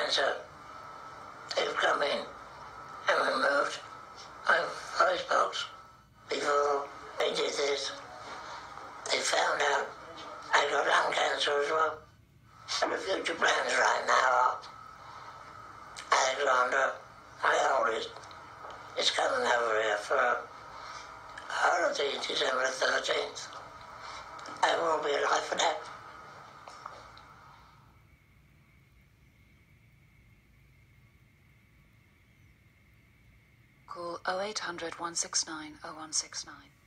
cancer. They've come in and removed my voice box before they did this. They found out I got lung cancer as well. And the future plans right now are Alexander, my oldest, is coming over here for a holiday December 13th. I will be alive for that. Call 0800 169 0169.